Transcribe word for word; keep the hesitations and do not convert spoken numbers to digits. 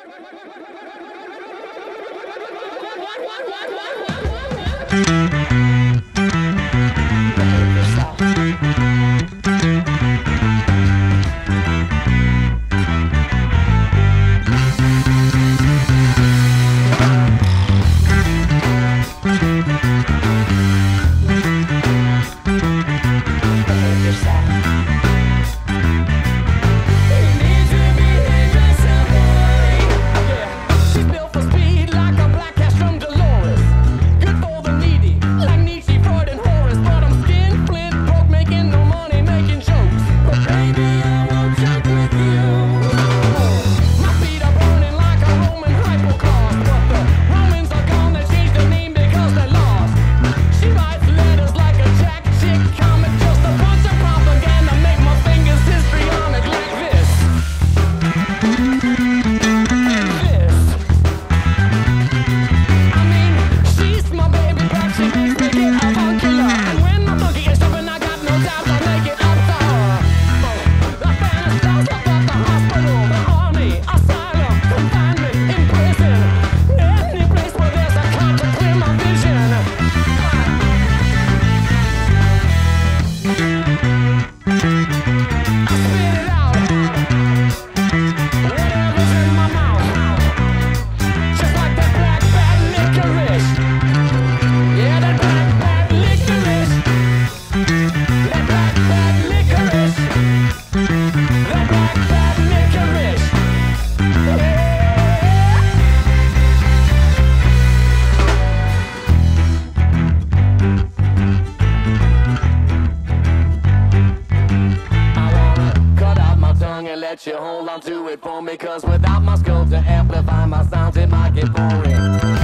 She's built for speed like a black castrum doloris. Good for the needy, like Nietzsche, Freud and Horus. But I'm skinflint, broke, making no money, making jokes. But baby, I won't joke with you. My feet are burning like a Roman hypocaust. But the Romans are gone, they changed their name because they lost. She writes letters like a jack chick comic, just a bunch of propaganda, make my fingers histrionic like this. I mean, she's my baby, but she makes me get avuncular. And when my boogie is jumping, I got no doubt I'll make it up to her. The fantasize about the hospital, the army, asylum, confinement, in prison. Any place where there's a cop to clear my vision. I spit it out, whatever's in my mouth. Just like that black bad licorice. Yeah, that black bad licorice. That black bad licorice. That black bad licorice. I wanna cut out my tongue and let you hold on to it for me, 'cause without my skull to amplify my sounds, it might get boring.